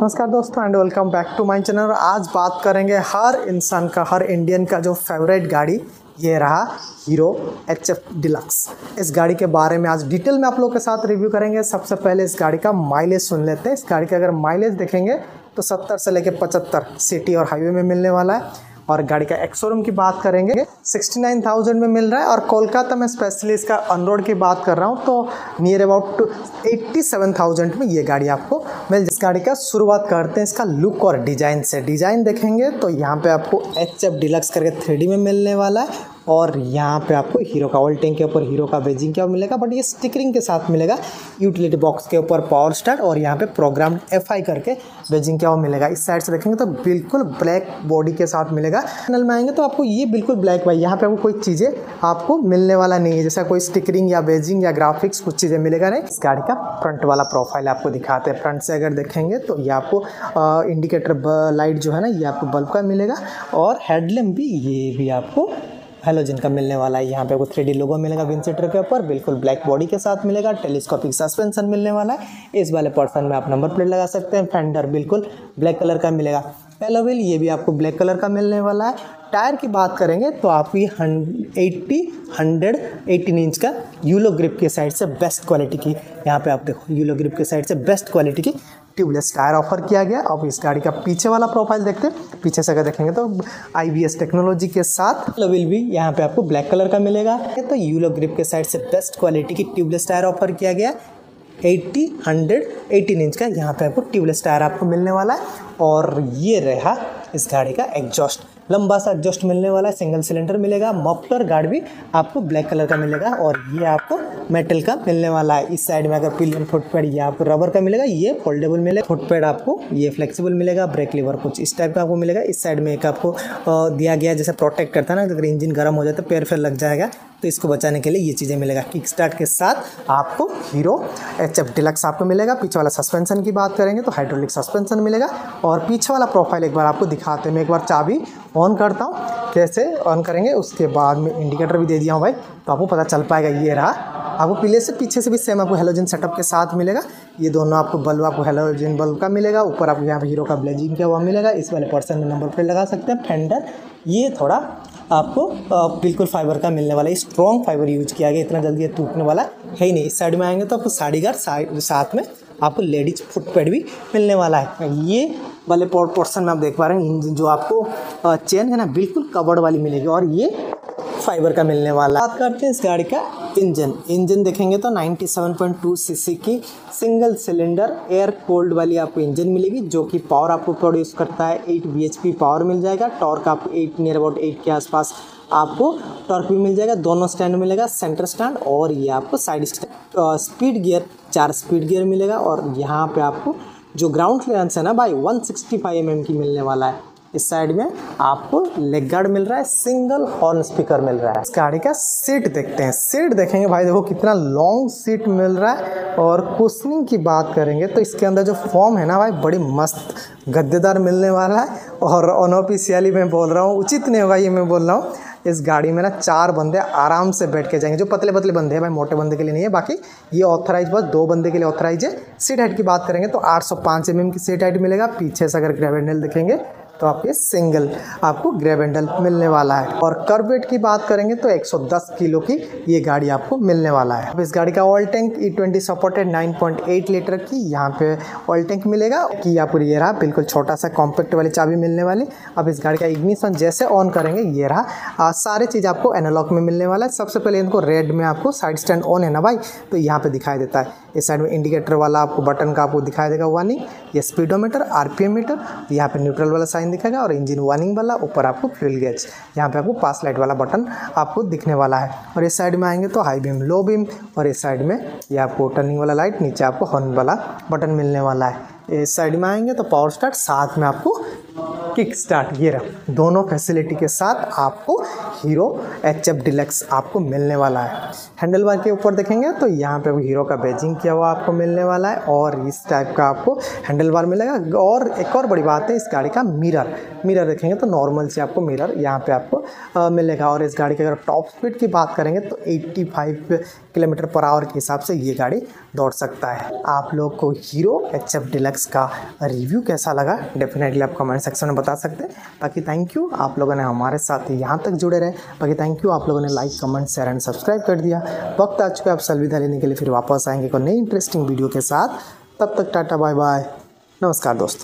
नमस्कार दोस्तों and welcome back to my channel. आज बात करेंगे हर इंसान का, हर इंडियन का जो फेवरेट गाड़ी, ये रहा हीरो HF डिलक्स। इस गाड़ी के बारे में आज डिटेल में आप लोगों के साथ रिव्यू करेंगे। सबसे पहले इस गाड़ी का माइलेज सुन लेते हैं। इस गाड़ी का अगर माइलेज देखेंगे तो 70 से लेकर 75 सिटी और हाईवे में मिलने वाला है। और गाड़ी का एक्स शोरूम की बात करेंगे 69,000 में मिल रहा है। और कोलकाता में स्पेशली इसका ऑन रोड की बात कर रहा हूँ तो नियर अबाउट 87,000 में ये गाड़ी आपको मिल। इस गाड़ी का शुरुआत करते हैं इसका लुक और डिज़ाइन से। डिज़ाइन देखेंगे तो यहाँ पे आपको HF डिलक्स करके 3D में मिलने वाला है। और यहाँ पे आपको हीरो का ऑयल टैंक के ऊपर हीरो का बेजिंग क्या मिलेगा, बट ये स्टिकरिंग के साथ मिलेगा। यूटिलिटी बॉक्स के ऊपर पावर स्टार्ट और यहाँ पे प्रोग्राम FI करके बेजिंग क्या मिलेगा। इस साइड से देखेंगे तो बिल्कुल ब्लैक बॉडी के साथ मिलेगा। पैनल में आएंगे तो आपको ये बिल्कुल ब्लैक भाई, यहाँ पे आपको कोई चीज़ें आपको मिलने वाला नहीं है, जैसा कोई स्टिकरिंग या बेजिंग या ग्राफिक्स कुछ चीज़ें मिलेगा नहीं। इस गाड़ी का फ्रंट वाला प्रोफाइल आपको दिखाते हैं। फ्रंट से अगर देखेंगे तो ये आपको इंडिकेटर लाइट जो है ना, ये आपको बल्ब का मिलेगा। और हेडलैम्प भी, ये भी आपको हेलोजन का मिलने वाला है। यहाँ पे आपको 3D लोगो मिलेगा विंडशीटर के ऊपर, बिल्कुल ब्लैक बॉडी के साथ मिलेगा। टेलीस्कोपिक सस्पेंशन मिलने वाला है। इस वाले पर्सन में आप नंबर प्लेट लगा सकते हैं। फेंडर बिल्कुल ब्लैक कलर का मिलेगा। एलो व्हील ये भी आपको ब्लैक कलर का मिलने वाला है। टायर की बात करेंगे तो आपको ये 118 इंच का यूलो ग्रिप के साइड से बेस्ट क्वालिटी की, यहाँ पे आप देखो यूलो ग्रिप के साइड से बेस्ट क्वालिटी की ट्यूबलेस टायर ऑफर किया गया। अब इस गाड़ी का पीछे वाला प्रोफाइल देखते हैं। पीछे से अगर देखेंगे तो IBS टेक्नोलॉजी के साथ व्हील भी यहाँ पे आपको ब्लैक कलर का मिलेगा। तो यूलो ग्रिप के साइड से बेस्ट क्वालिटी की ट्यूबलेस टायर ऑफर किया गया। 118 इंच का यहाँ पे आपको ट्यूबलेस टायर आपको मिलने वाला है। और ये रहा इस गाड़ी का एग्जॉस्ट, लंबा सा एग्जॉस्ट मिलने वाला है। सिंगल सिलेंडर मिलेगा। मफलर गार्ड भी आपको ब्लैक कलर का मिलेगा और ये आपको मेटल का मिलने वाला है। इस साइड में अगर पिलियन फुटपैड ये आपको रबर का मिलेगा, ये फोल्डेबल मिलेगा। फुटपैड आपको ये फ्लेक्सिबल मिलेगा। ब्रेक लीवर कुछ इस टाइप का आपको मिलेगा। इस साइड में एक आपको दिया गया जैसे प्रोटेक्ट करता है ना, अगर इंजन गर्म हो जाए तो पैर लग जाएगा, तो इसको बचाने के लिए ये चीज़ें मिलेगा। किक स्टार्ट के साथ आपको हीरो HF डिलक्स आपको मिलेगा। पीछे वाला सस्पेंशन की बात करेंगे तो हाइड्रोलिक सस्पेंशन मिलेगा। और पीछे वाला प्रोफाइल एक बार आपको दिखाते हैं। मैं एक बार चाबी ऑन करता हूँ, कैसे ऑन करेंगे उसके बाद में इंडिकेटर भी दे दिया हूँ भाई, तो आपको पता चल पाएगा। ये रहा आपको पीले से पीछे से भी सेम आपको हेलोजन सेटअप के साथ मिलेगा। ये दोनों आपको बल्ब आपको हेलोजन बल्ब का मिलेगा। ऊपर आपको यहाँ पे हीरो का ब्लेजिंग क्या हुआ मिलेगा। इस वाले पर्सन में नंबर प्लेट लगा सकते हैं। फेंडर ये थोड़ा आपको बिल्कुल फाइबर का मिलने वाला है। स्ट्रॉन्ग फाइबर यूज किया गया, इतना जल्दी ये टूटने वाला है ही नहीं। इस साइड में आएंगे तो आपको साड़ी गार्ड साथ में आपको लेडीज फुटपैड भी मिलने वाला है। ये वाले पोर्शन में आप देख पा रहे हैं इंजन जो आपको चेन है ना, बिल्कुल कवर्ड वाली मिलेगी और ये फाइबर का मिलने वाला। बात करते हैं इस गाड़ी का इंजन देखेंगे तो 97.2 सीसी की सिंगल सिलेंडर एयर कोल्ड वाली आपको इंजन मिलेगी, जो कि पावर आपको प्रोड्यूस करता है 8 bhp पावर मिल जाएगा। टॉर्क आपको 8 नियर अबाउट 8 के आसपास आपको टॉर्क भी मिल जाएगा। दोनों स्टैंड मिलेगा, सेंटर स्टैंड और ये आपको side stand. Speed gear 4 speed gear मिलेगा। और यहाँ पे आपको जो ग्राउंड क्लियरेंस है ना भाई 165 mm की मिलने वाला है। इस साइड में आपको लेग गार्ड मिल रहा है। सिंगल हॉर्न स्पीकर मिल रहा है। इस गाड़ी का सीट देखते हैं। सीट देखेंगे भाई, देखो कितना लॉन्ग सीट मिल रहा है। और कुशनिंग की बात करेंगे तो इसके अंदर जो फॉर्म है ना भाई, बड़ी मस्त गद्देदार मिलने वाला है। और अनऑफिशियली मैं बोल रहा हूँ, उचित नहीं होगा ये मैं बोल रहा हूँ, इस गाड़ी में ना 4 बंदे आराम से बैठ के जाएंगे। जो पतले पतले बंदे हैं भाई, मोटे बंदे के लिए नहीं है। बाकी ये ऑथराइज बस 2 बंदे के लिए ऑथराइज है। सीट हाइट की बात करेंगे तो 805 mm की सीट हाइट मिलेगा। पीछे से अगर ग्रैब हैंडल देखेंगे तो आपके सिंगल आपको ग्रैब हैंडल मिलने वाला है। और कर्व वेट की बात करेंगे तो 110 किलो की ये गाड़ी आपको मिलने वाला है। अब इस गाड़ी का oil tank E20 supported 9.8 litre की यहाँ पे ऑयल टैंक मिलेगा। कि आपको ये रहा बिल्कुल छोटा सा कॉम्पैक्ट वाली चाबी मिलने वाली। अब इस गाड़ी का इग्निशन जैसे ऑन करेंगे, ये रहा सारे चीज़ आपको एनालॉग में मिलने वाला है। सबसे पहले इनको रेड में आपको साइड स्टैंड ऑन है ना भाई, तो यहाँ पे दिखाई देता है। इस साइड में इंडिकेटर वाला आपको बटन का आपको दिखाई देगा वार्निंग। ये स्पीडोमीटर, RPM मीटर, यहाँ पे न्यूट्रल वाला साइन दिखेगा। और इंजन वार्निंग वाला, ऊपर आपको फ्यूल गेज, यहाँ पे आपको पास लाइट वाला बटन आपको दिखने वाला है। और इस साइड में आएंगे तो हाई बीम, लो बीम। और इस साइड में ये आपको टर्निंग वाला लाइट, नीचे आपको हॉर्न वाला बटन मिलने वाला है। इस साइड में आएंगे तो पावर स्टार्ट, साथ में आपको किक स्टार्ट, ये रहा दोनों फैसिलिटी के साथ आपको हीरो HF डिलक्स आपको मिलने वाला है। हैंडल बार के ऊपर देखेंगे तो यहाँ पे हीरो का बेजिंग किया हुआ आपको मिलने वाला है। और इस टाइप का आपको हैंडल बार मिलेगा। और एक और बड़ी बात है इस गाड़ी का मिरर देखेंगे तो नॉर्मल से आपको मिरर यहाँ पे आपको मिलेगा। और इस गाड़ी की अगर टॉप स्पीड की बात करेंगे तो 85 किलोमीटर पर आवर के हिसाब से ये गाड़ी दौड़ सकता है। आप लोग को हीरो HF डिलक्स का रिव्यू कैसा लगा डेफिनेटली आप कमेंट सेक्शन में बता सकते हैं। बाकी थैंक यू आप लोगों ने हमारे साथ यहाँ तक जुड़े रहे। बाकी थैंक यू आप लोगों ने like comment share and subscribe कर दिया। वक्त आ चुका है, आप अलविदा लेने के लिए फिर वापस आएंगे कोई नई इंटरेस्टिंग वीडियो के साथ। तब तक टाटा बाय बाय, नमस्कार दोस्तों।